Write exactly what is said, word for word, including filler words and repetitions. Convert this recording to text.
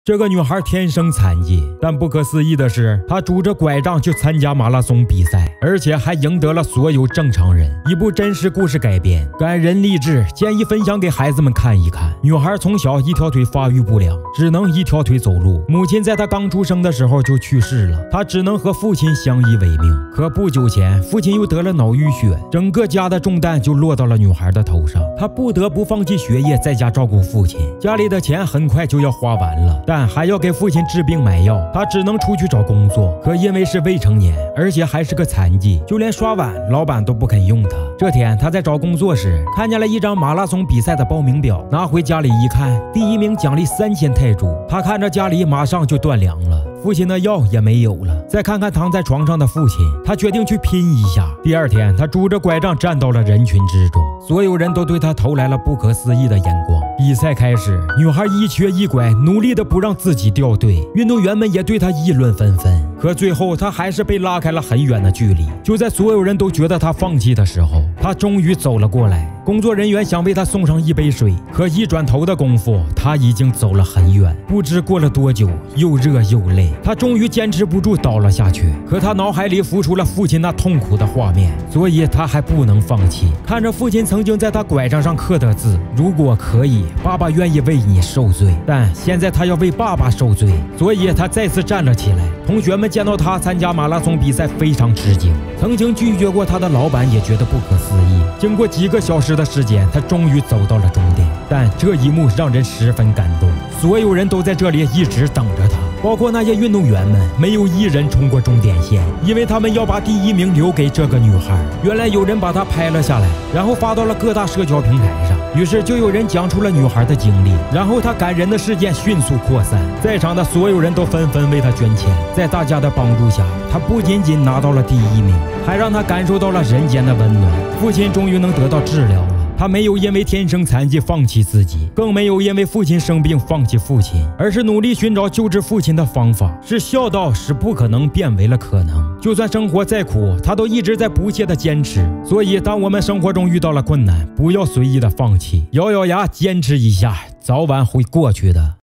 这个女孩天生残疾，但不可思议的是，她拄着拐杖去参加马拉松比赛，而且还赢得了所有正常人。一部真实故事改编，感人励志，建议分享给孩子们看一看。女孩从小一条腿发育不良，只能一条腿走路。母亲在她刚出生的时候就去世了，她只能和父亲相依为命。可不久前，父亲又得了脑淤血，整个家的重担就落到了女孩的头上。她不得不放弃学业，在家照顾父亲。家里的钱很快就要花完了，但但还要给父亲治病买药，他只能出去找工作。可因为是未成年，而且还是个残疾，就连刷碗老板都不肯用他。这天他在找工作时，看见了一张马拉松比赛的报名表，拿回家里一看，第一名奖励三千泰铢。他看着家里马上就断粮了，父亲的药也没有了。再看看躺在床上的父亲，他决定去拼一下。第二天，他拄着拐杖站到了人群之中，所有人都对他投来了不可思议的眼光。比赛开始，女孩一瘸一拐，努力的不让自己掉队，运动员们也对她议论纷纷。可最后，她还是被拉开了很远的距离。就在所有人都觉得她放弃的时候，她终于走了过来。工作人员想为她送上一杯水，可一转头的功夫，她已经走了很远。不知过了多久，又热又累，她终于坚持不住倒了下去。可她脑海里浮出了父亲那痛苦的画面，所以她还不能放弃。看着父亲曾经在她拐杖上刻的字：如果可以，爸爸愿意为你受罪。但现在她要为爸爸受罪，所以她再次站了起来。同学们见到她参加马拉松比赛非常吃惊，曾经拒绝过她的老板也觉得不可思议。经过几个小时的时间，她终于走到了终点。但这一幕让人十分感动，所有人都在这里一直等着她，包括那些运动员们，没有一人冲过终点线，因为他们要把第一名留给这个女孩。原来有人把她拍了下来，然后发到了各大社交平台上，于是就有人讲出了女孩的经历，然后她感人的事件迅速扩散，在场的所有人都纷纷为她捐钱。在大家的帮助下，她不仅仅拿到了第一名，还让她感受到了人间的温暖。父亲终于能得到治疗了，他没有因为天生残疾放弃自己，更没有因为父亲生病放弃父亲，而是努力寻找救治父亲的方法。是孝道使不可能变为了可能，就算生活再苦，他都一直在不懈的坚持。所以当我们生活中遇到了困难，不要随意的放弃，咬咬牙坚持一下，早晚会过去的。